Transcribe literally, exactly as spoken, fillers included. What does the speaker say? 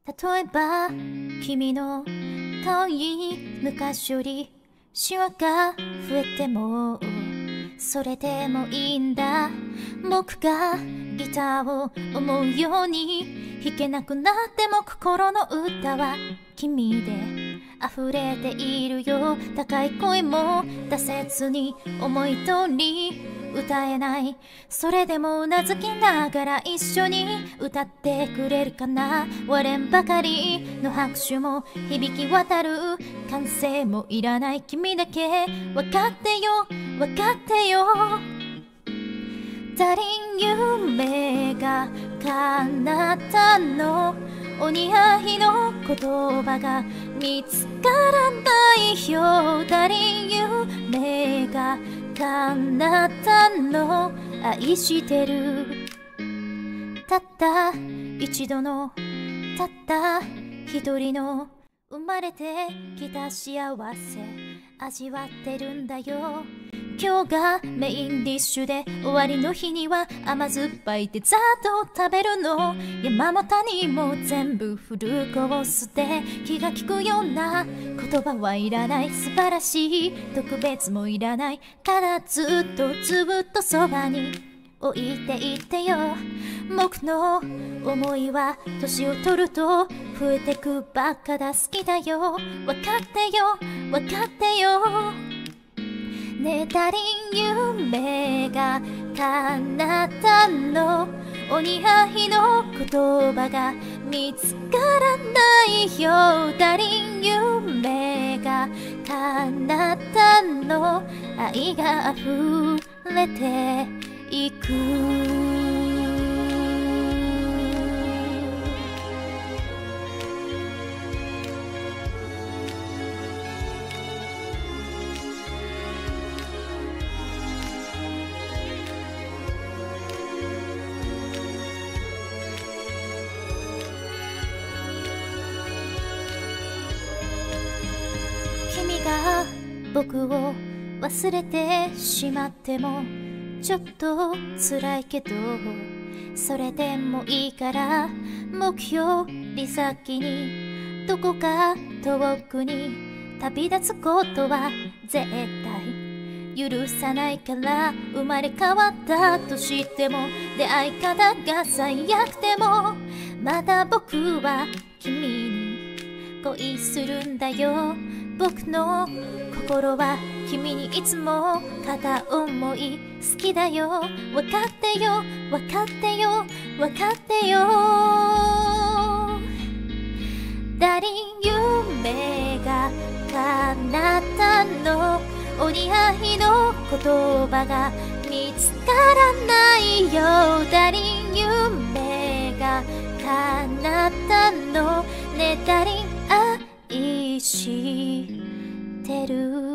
例えば君の顔に昔よりシワが増えてもそれでもいいんだ。僕がギターを思うように弾けなくなっても心の歌は君で溢れているよ。高い声も出せずに思い通り歌えない。それでもうなずきながら一緒に歌ってくれるかな。割れんばかりの拍手も響き渡る。歓声もいらない君だけ分かってよ分かってよ。ダリン夢が叶ったの。お似合いの言葉が見つからないよ。ダリン夢が叶ったの。愛してる。たった一度のたった一人の生まれてきた幸せ味わってるんだよ。今日がメインディッシュで終わりの日には甘酸っぱいデザートを食べるの。山も谷も全部フルコースで気が利くような言葉はいらない。素晴らしい特別もいらない。ただずっとずっとそばに置いていてよ。僕の思いは年を取ると増えてくばっかだ。好きだよ分かってよ分かってよ。ねえダリン夢が叶ったの。お似合いの言葉が見つからないよ。ダリン夢が叶ったの。愛が溢れていく。君が僕を忘れてしまってもちょっと辛いけどそれでもいいから目標より先にどこか遠くに旅立つことは絶対許さないから。生まれ変わったとしても出会い方が最悪でもまだ僕は君に恋するんだよ。僕の心は君にいつも片思い。好きだよ分かってよ分かってよ分かってよ。ダリン夢が叶ったの。お似合いの言葉が見つからないよ。ダリン夢が叶ったの。ねえダリン愛してる。